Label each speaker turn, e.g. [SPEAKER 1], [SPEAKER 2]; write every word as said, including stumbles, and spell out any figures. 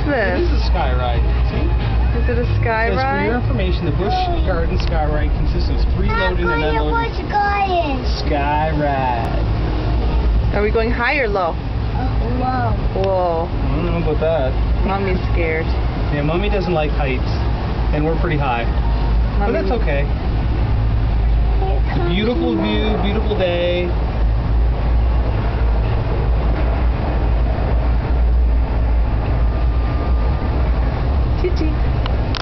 [SPEAKER 1] this?
[SPEAKER 2] It is a sky ride. See?
[SPEAKER 1] Is it a sky
[SPEAKER 2] It says,
[SPEAKER 1] ride?
[SPEAKER 2] for your information, the Busch Gardens sky ride consists of three loading and unloading
[SPEAKER 3] Busch Gardens.
[SPEAKER 2] sky ride.
[SPEAKER 1] Are we going high or low?
[SPEAKER 3] Whoa.
[SPEAKER 1] Whoa.
[SPEAKER 2] I don't know about that.
[SPEAKER 1] Mommy's scared.
[SPEAKER 2] Yeah, Mommy doesn't like heights, and we're pretty high.
[SPEAKER 1] Mommy,
[SPEAKER 2] But that's okay. It's a beautiful view, beautiful day.